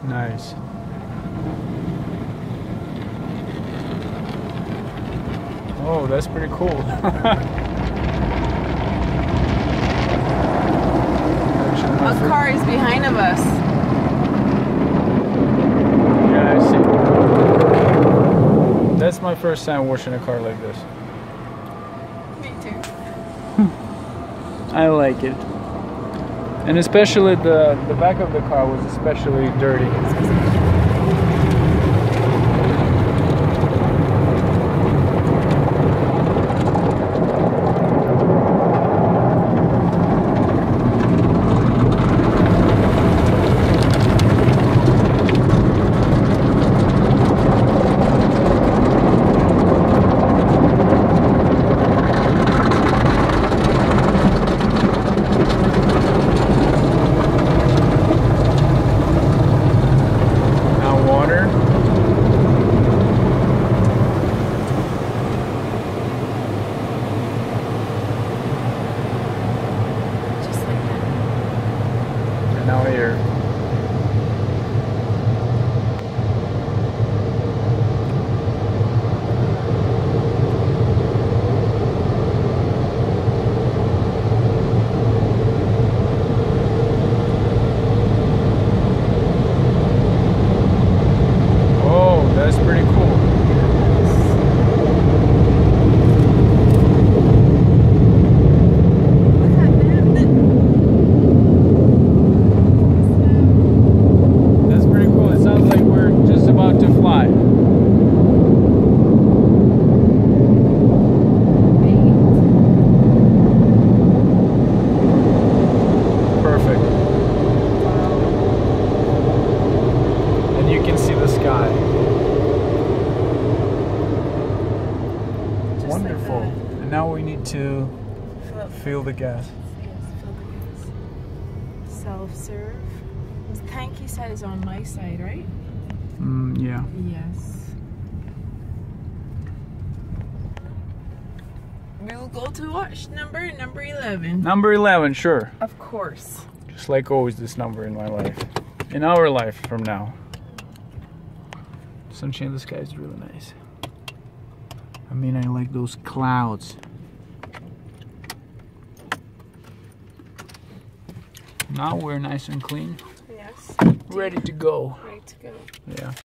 Nice. Oh, that's pretty cool. A car is behind of us. Yeah, I see. That's my first time washing a car like this. Me too. I like it. And especially the back of the car was especially dirty. Now here. Oh, that's pretty cool. About to fly. Perfect. And you can see the sky. Just wonderful. like And now we need to fill the gas. Yes, fill the gas. Self-serve. The tank you said is on my side, right? Yeah. Yes. We'll go to watch number 11. Number 11, sure. Of course. Just like always, this number in my life. In our life from now. Sunshine in the sky is really nice. I mean, I like those clouds. Now we're nice and clean. Yes. Ready to go. Ready to go. Yeah.